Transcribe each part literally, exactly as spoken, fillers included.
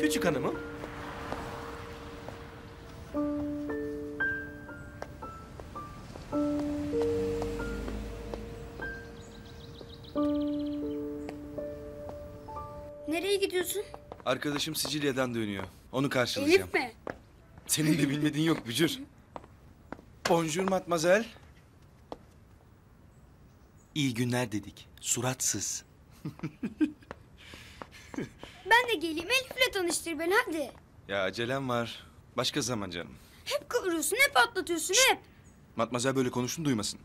küçük hanımım. Nereye gidiyorsun? Arkadaşım Sicilya'dan dönüyor. Onu karşılayacağım. Elif mi? Senin de bilmediğin yok Bücür. Bonjour mademoiselle. İyi günler dedik. Suratsız. Ben de geleyim, Elif'le tanıştır beni hadi. Ya acelem var. Başka zaman canım. Hep kıvırıyorsun, hep atlatıyorsun, hep. Matmazel böyle konuşun duymasın.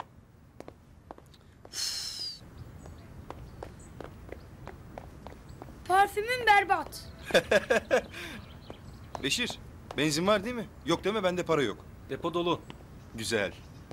Parfümün berbat. Beşir, benzin var değil mi? Yok deme, bende para yok. Depo dolu. Güzel.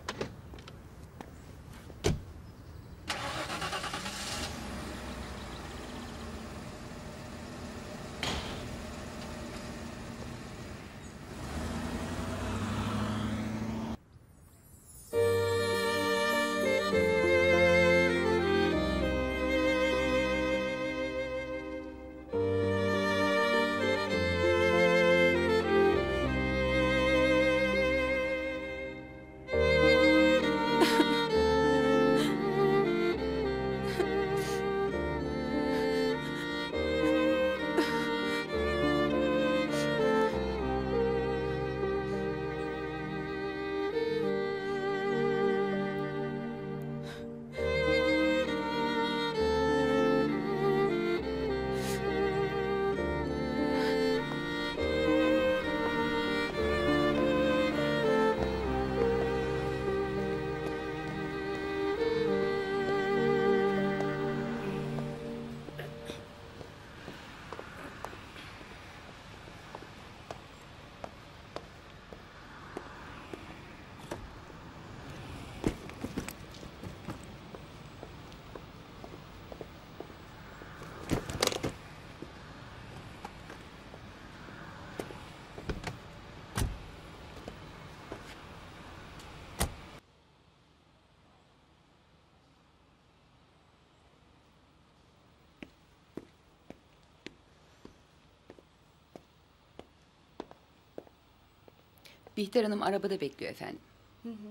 Bihter Hanım arabada bekliyor efendim. Hı hı.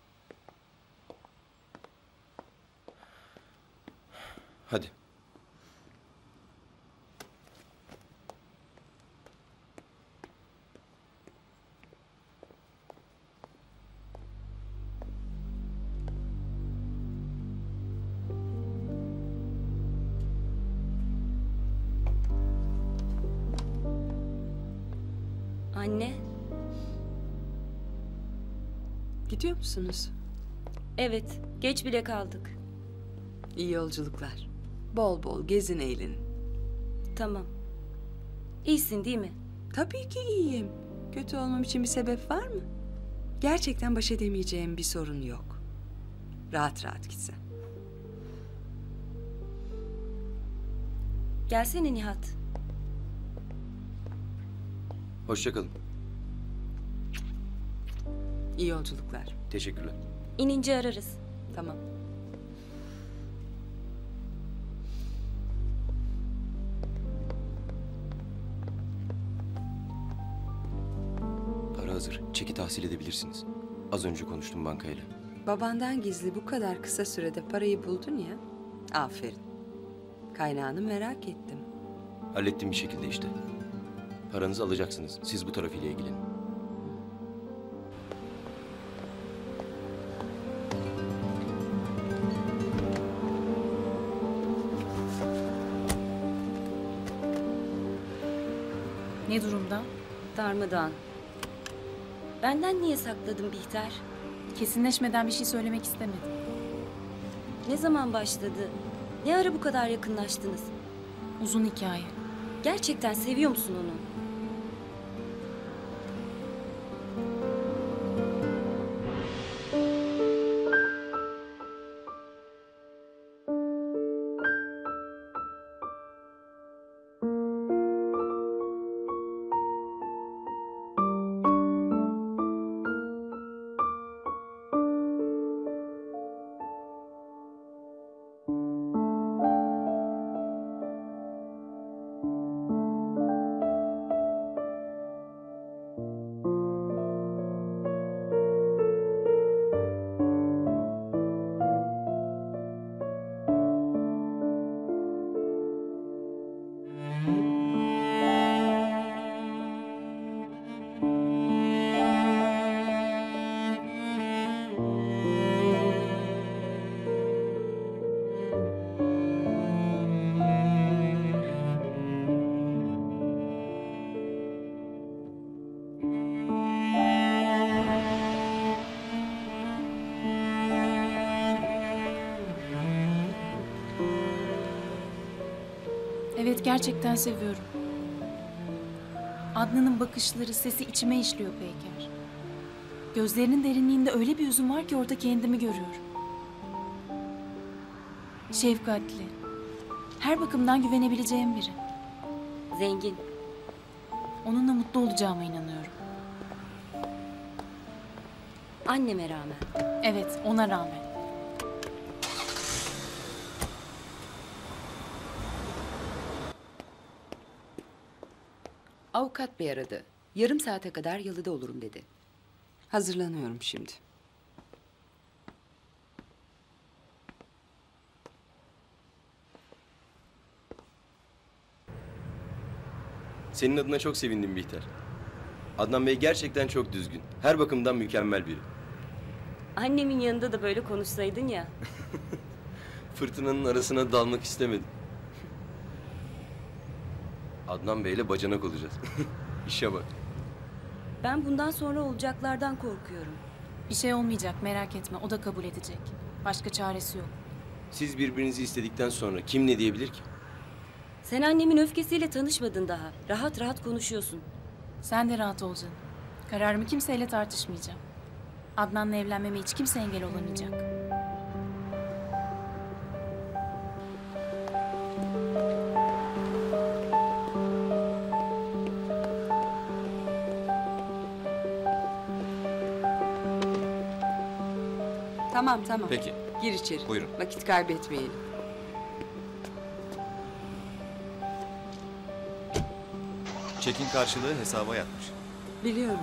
Hadi. Anne, Gidiyor musunuz? evet, geç bile kaldık. İyi yolculuklar. Bol bol gezin eğlenin. Tamam. İyisin değil mi? Tabii ki iyiyim. Kötü olmam için bir sebep var mı? Gerçekten baş edemeyeceğim bir sorun yok. Rahat rahat gitsen. Gelsene Nihat. Hoşça kalın. İyi yolculuklar. Teşekkürler. İnince ararız. Tamam. Para hazır. Çeki tahsil edebilirsiniz. Az önce konuştum bankayla. Babandan gizli bu kadar kısa sürede parayı buldun ya. Aferin. Kaynağını merak ettim. Hallettim bir şekilde işte. Paranızı alacaksınız. Siz bu tarafıyla ilgilenin. Ne durumda? Darmadağın. Benden niye sakladın Bihter? Kesinleşmeden bir şey söylemek istemedim. Ne zaman başladı? Ne ara bu kadar yakınlaştınız? Uzun hikaye. Gerçekten seviyor musun onu? Evet, gerçekten seviyorum. Adnan'ın bakışları, sesi içime işliyor Peyker. Gözlerinin derinliğinde öyle bir üzüm var ki orada kendimi görüyorum. Şefkatli. Her bakımdan güvenebileceğim biri. Zengin. Onunla mutlu olacağıma inanıyorum. Anneme rağmen. Evet, ona rağmen. Avukat bey aradı. Yarım saate kadar yalıda olurum dedi. Hazırlanıyorum şimdi. Senin adına çok sevindim Bihter. Adnan Bey gerçekten çok düzgün. Her bakımdan mükemmel biri. Annemin yanında da böyle konuşsaydın ya. Fırtınanın arasına dalmak istemedim. Adnan Bey'le bacanak olacağız. İşe bak. Ben bundan sonra olacaklardan korkuyorum. Bir şey olmayacak, merak etme. O da kabul edecek. Başka çaresi yok. Siz birbirinizi istedikten sonra kim ne diyebilir ki? Sen annemin öfkesiyle tanışmadın daha. Rahat rahat konuşuyorsun. Sen de rahat ol canım. Kararımı kimseyle tartışmayacağım. Adnan'la evlenmeme hiç kimse engel olamayacak. Tamam tamam. Peki. Gir içeri. Buyurun. Vakit kaybetmeyelim. Çekin karşılığı hesaba yatmış. Biliyorum.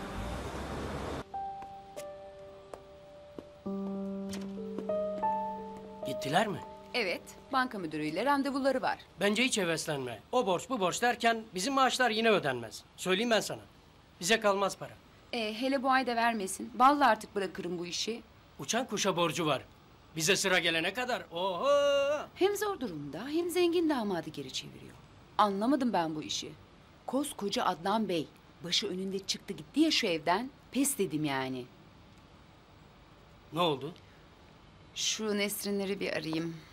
Gittiler mi? Evet, banka müdürüyle randevuları var. Bence hiç heveslenme. O borç bu borç derken bizim maaşlar yine ödenmez. Söyleyeyim ben sana. Bize kalmaz para. E, hele bu ay da vermesin. Vallahi artık bırakırım bu işi. Uçan kuşa borcu var. Bize sıra gelene kadar oho! Hem zor durumda hem zengin damadı geri çeviriyor. Anlamadım ben bu işi. Koskoca Adnan Bey başı önünde çıktı gitti ya şu evden. Pes dedim yani. Ne oldu? Şu Nesrinleri bir arayayım.